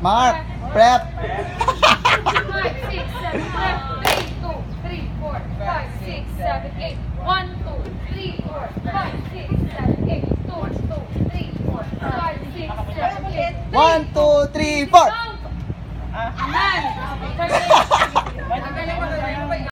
Mark, prep. 5, 6, 7, 8, 2, 3, 4, 5, 6, 7, 8. 1, 2, 3, 4, 5, 6, 7, 8. 2, 3, 4, 5, 6, 7, 8. 1, 2, 3, 4. Count! Anan!